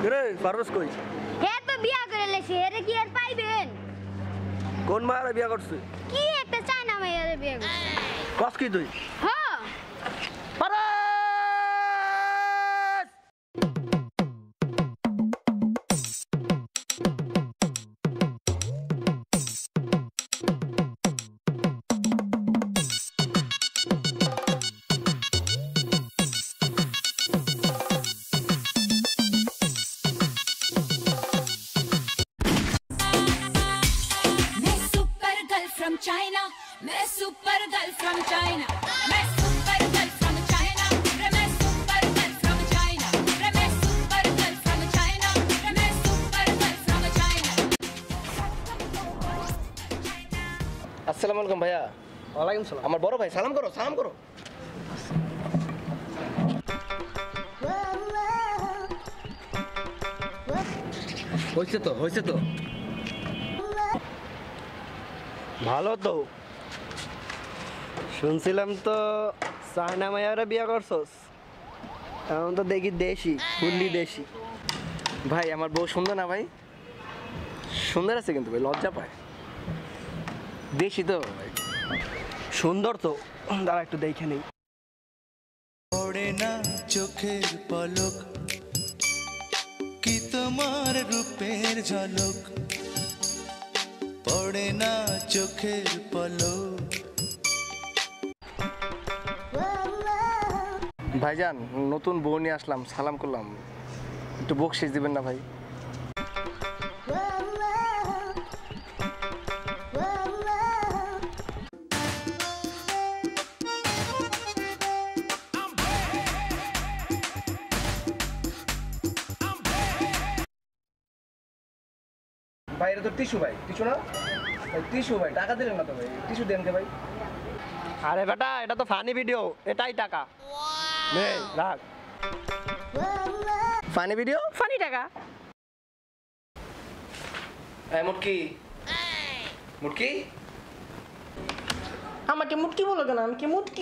রে পারস কই? হে তো বিয়া করে লেছে, এরে কি আর পাইবেন? কোন মায়ের বিয়া করছে? কি একটা চায়না মাইয়ারে বিয়া করছে। কস কি তুই? হ্যাঁ। পারস! From China, मैं super girl from China, मैं super girl from China, मैं super girl from China, मैं super girl from China, मैं super girl from China. আসসালামু আলাইকুম ভাইয়া। ওয়ালাইকুম সালাম। আমার বড় ভাই, সালাম করো সালাম করো। হয়েছে তো ভালো তো। শুনছিলাম তো চায়না মায়েরা বিয়া করছস। এখন তো দেখি দেশি, ফুললি দেশি। ভাই আমার বউ সুন্দর না ভাই? সুন্দর আছে কিন্তু ভাই, লজ্জা পায়। দেশি তো ভাই। সুন্দর তো, দাঁড়া একটু দেখে নেই। পড়ে না চোখের পলক, কি তোমার রূপের ঝলক, পড়ে না চোখের পলক। ভাইজান নতুন বউ নিয়ে আসলাম, সালাম করলাম, একটু বকশিস দিবেন না ভাই? ভাই এটা তো টিস্যু ভাই, টিস্যু না ভাই, টিস্যু ভাই, টাকা দিলেন না তো ভাই, টিস্যু দেন কে ভাই? আরে বেটা, এটা তো ফানি ভিডিও, এটাই টাকা। নে রাখ। ফানি ভিডিও, ফানি টাকা। এই মুটকি, মুটকি আমাকে মুটকি বলো কেন? আমি কি মুটকি?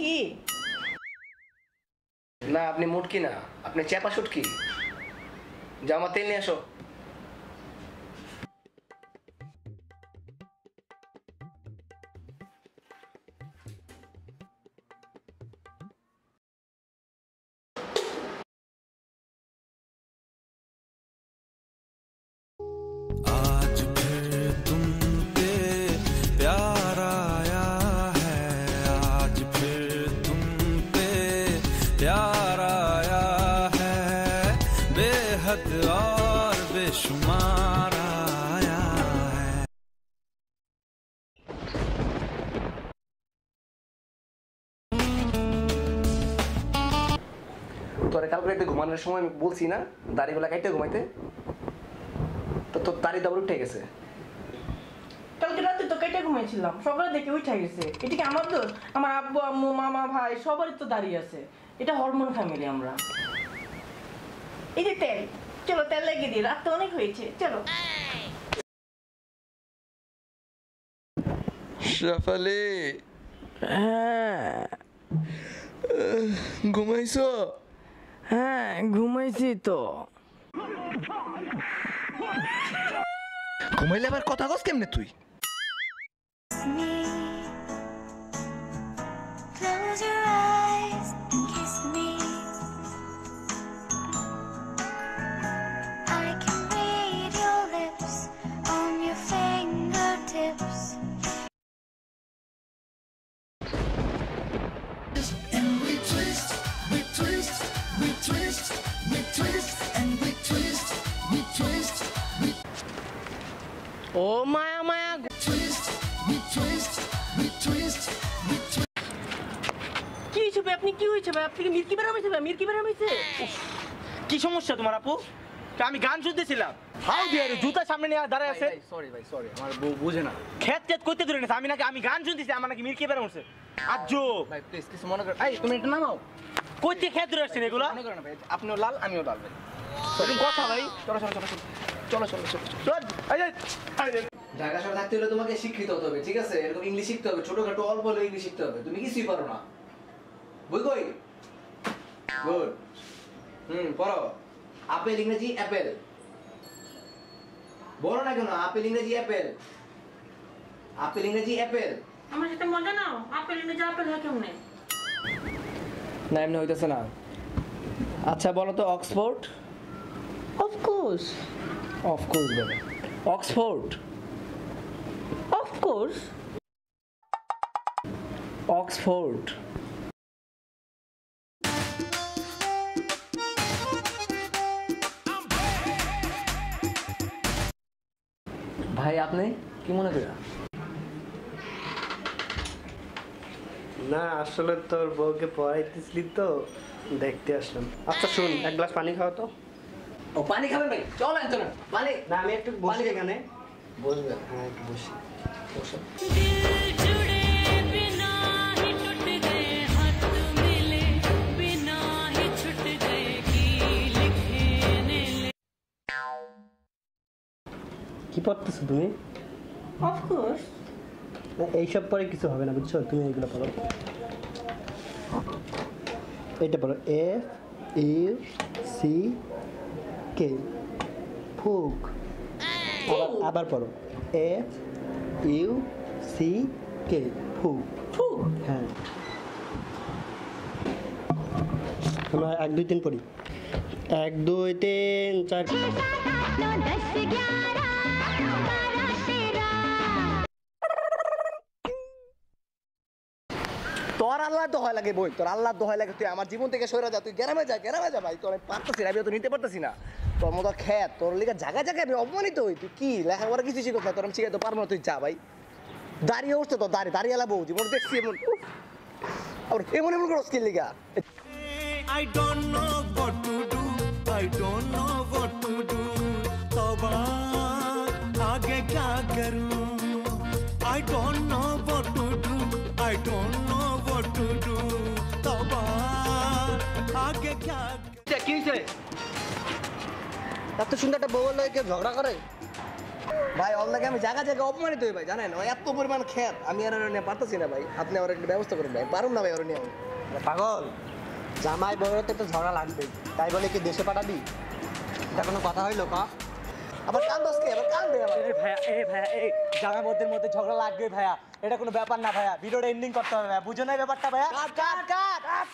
না আপনি মুটকি না, আপনি চেপা শুটকি। জামা তেল নিয়ে আসো। आज फिर तुम पे प्यार आया है, आज फिर तुम पे प्यार आया है, बेहद और बेशुमार आया है। তোরে কালকে রাতে ঘুমানোর সময় আমি বলছি না দাড়িগুলা কাইটে ঘুমাইতে, তো তোর দাড়ি দাবর উঠে গেছে। কালকে রাতে তো কেটে ঘুমিয়েছিলাম, সকালে দেখে উঠে গেছে। এটা কি আমার দোষ? আমার আব্বু আম্মু মামা ভাই সবারই তো দাঁড়িয়ে আছে। এটা হরমোন ফ্যামিলি আমরা। এই যে তেল, চলো তেল লাগিয়ে দিই, রাত তো অনেক হয়েছে, চলো। শেফালি, হ্যাঁ ঘুমাইছো? হ্যাঁ ঘুমাইছি তো। ঘুমাইলে আবার কথা কস কেমনে তুই? Close your eyes and kiss me. I can read your lips on your fingertips. And we twist, we twist, we twist, we twist, and we twist, we twist, we O Maya Maya twist, we twist, we twist, we twist. কি হয়েছে ভাই? আপনি কি হয়েছে ভাই? আপনি কি মির্কি বের হয়েছে ভাই? মির্কি বের হয়েছে? কি সমস্যা তোমার আপু? আমি গান শুনতেছিলাম, হাউ ডিয়ার ইউ, জুতা সামনে নিয়ে দাঁড়ায় আছে। সরি ভাই, সরি, আমার বউ বুঝে না। খেত খেত করতে ধরে না, আমি গান শুনতেছি, আমার নাকি মির্কি বের হচ্ছে। আজো ভাই প্লিজ কিছু মনে করেন। এই তুমি এটা নামাও। কইতে খেত ধরে আসছেন এগুলা? মনে করেন না ভাই, আপনিও লাল আমিও লাল ভাই। এরকম কথা ভাই। চলো চলো চলো চলো চলো চলো চলো চলো। চল, এই যে, এই যে। ঢাকা শহরে থাকতে হলে তোমাকে শিক্ষিত হতে হবে, ঠিক আছে? এরকম ইংলিশ শিখতে হবে, ছোটখাটো অল্প হলে ইংলিশ শিখতে হবে। তুমি কিছুই পারো না। বই কই? গুড। পড়ো। আপেল ইংরেজি অ্যাপেল, বলো না কেন আপেল ইংরেজি অ্যাপেল, আপেল ইংরেজি অ্যাপেল। আমার সাথে মজা নাও, আপেল এনে যা আপেল হয় কেমনে? না এমনি হইতেছে না। আচ্ছা বলো তো অক্সফোর্ড। অফকোর্স অফকোর্স বলো। অক্সফোর্ড। Of course Oxford. ভাই আপনি কি মনে করেন? না আসলে তোর বউকে পড়াইতেছিলি তো দেখতে আসলাম। আচ্ছা শুন, এক গ্লাস পানি খাও তো। ও পানি খাবেন ভাই? চলেন চলেন পানি। না আমি একটু বসি পানি- এখানে। বসবেন? হ্যাঁ একটু বসি। বসেন। जुड़े बिना ही टूट गए हाथ मिले बिना ही छूट गए की लिखने ले কি পড়তেছো তুমি? অফকোর্স না এইসব পরে কিছু হবে না বুঝছো, তুমি এইগুলো পড়ো। এইটা পড়ো, এফ ইউ সি কে, ফুক। আবার পড়ো, এফ ইউ সি কে, ফুক। ফুক হ্যাঁ আমরা 1 2 3 পড়ি। 1 2 3 4। তোর আল্লাহ তো হয় লাগে বই, তোর আল্লাহ তো হয় লাগে, তুই আমার জীবন থেকে সরে যা, তুই গ্রামে যা ভাই। তোর আমি পারতেছি না, আমি তো নিতে পারতেছি না তোর মতো খ্যাত, তোর লিগে জায়গায় জায়গায় আমি অপমানিত হই। তুই কি লেখাপড়া কিছু শিখত না, তোর আমি শিখাইতে পারবো না, তুই যা ভাই। দাঁড়িয়ে উঠছে তো দাঁড়িয়ে এলা বউ জীবন দেখছি এমন উফ, আবার এমন এমন করে স্কিল লিগা। I don't know what to do. I don't know what to do. तौबा आगे क्या करूं? I don't know what to do. I don't know what to do. तौबा आगे क्या কি হয়েছে? এত সুন্দর একটা বউ হলে কেউ ঝগড়া করে? ভাই ওর লাগে আমি জায়গা জায়গায় অপমানিত হই ভাই, জানেন ও এত পরিমাণ খ্যাত, আমি আর ওর নিয়ে পারতেছি না ভাই। আপনি আমার একটা ব্যবস্থা করুন ভাই, পারুন না ভাই ওর নিয়ে আমি। আরে পাগল, জামাই বউয়ের তো একটা ঝগড়া লাগবে, তাই বলে কি দেশে পাঠাবি? এটা কোনো কথা হইলো কা? আবার কান দোষকে আবার কান দে আবার। ভাইয়া এই জামাইদের মধ্যে ঝগড়া লাগবে ভাইয়া, এটা কোনো ব্যাপার না ভাইয়া, ভিডিওটা এন্ডিং করতে হবে ভাইয়া, বুঝো না এই ব্যাপারটা ভাইয়া? কাট কাট কাট।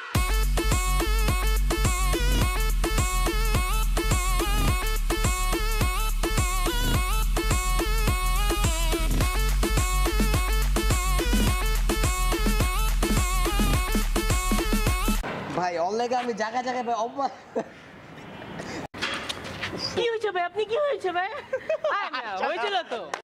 ভাই ওর লাগে আমি জায়গায় জায়গায় ভাই অপমান। কি হয়েছে ভাই? আপনি কি হয়েছে ভাই? হয়েছিল তো